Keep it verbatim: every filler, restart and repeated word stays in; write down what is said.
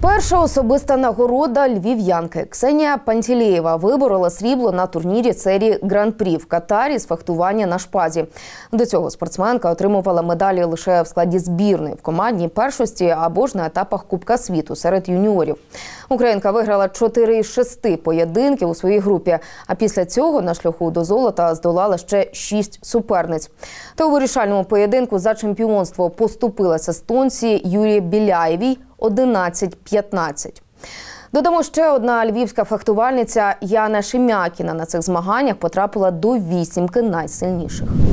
Перша особиста нагорода львів'янки. Ксенія Пантелеєва виборола срібло на турнірі серії Гран-прі в Катарі з фехтування на шпазі. До цього спортсменка отримувала медалі лише в складі збірної, в командній першості або ж на етапах Кубка світу серед юніорів. Українка виграла чотири із шести поєдинків у своїй групі, а після цього на шляху до золота здолала ще шість суперниць. Та у вирішальному поєдинку за чемпіонство поступилася естонці Юлії Біляєвій одинадцять п'ятнадцять. Додамо, ще одна львівська фехтувальниця Яна Шемякіна на цих змаганнях потрапила до вісімки найсильніших.